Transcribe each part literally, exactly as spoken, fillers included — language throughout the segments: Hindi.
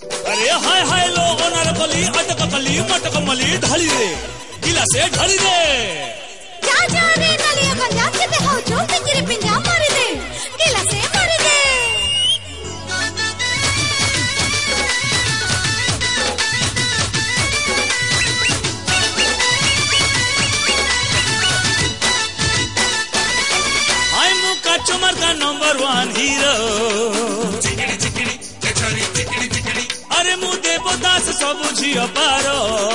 अरे हाय हाय लो ओनार कली अटक कली मटक मली ढाली रे गिलासे ढाली रे जा जा रे नलिया गंजा के दे हो जो बिजली पिंजा मार दे गिलासे मार दे हाय मुका चुमर का नंबर वन हीरो अरे मु देवदास सब झियो पारो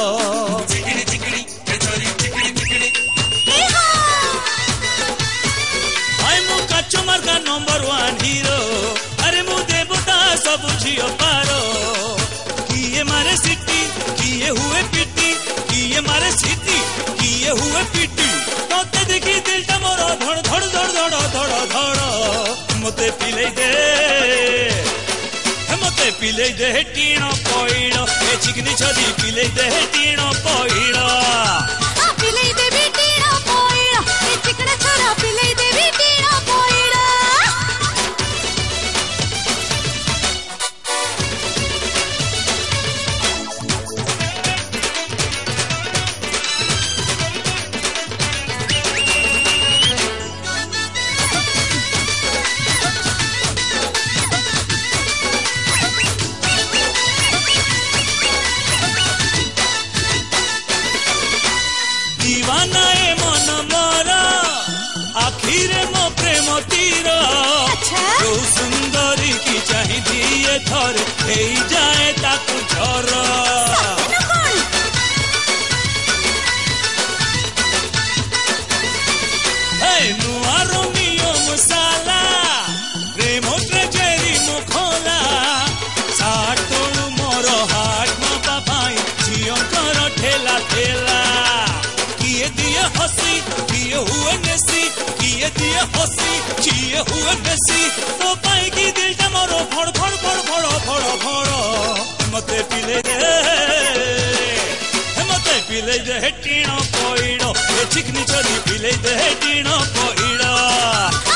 हाय मु कचमर का नंबर वन हीरो अरे मु देवदास सब झियो पारो किए मारे सिटी किए हुए पिटी किए मारे सिटी किए हुए पिटी तोते देखी दिलटा मोर धड़ धड़ धड़ धड़ धड़ धड़ मते पिले दे मते पिले दे टीणो पोइड़ो ए चिकनी छदी पिले दे टीणो पोइड़ो आ पिले दे भी टीणो पोइड़ो ए चिकना छोरा पिले दे भी टीणो पोइड़ो दीवाना ए मन मोरा आखिरे मो प्रेम तीर अच्छा जो सुंदरी की चाहिए थर हे जाए ताकू झर सपन कौन हे नुआ रोमियो मसाला प्रेम ट्रेजेरी मुखला साटोळु मोर हाट न बाबाई झियंकर ठेला ठेला किए दिए हसी किए हुए नसी किए दिए हसी किए हुए नसी तो पाई की दिलटा मोरो फड़ फड़ फड़ फड़ फड़ फड़ मते पिले दे मते पिले दे टीणो पोइड़ो ए चिकनी चोरी पिले दे टीणो पोइड़ो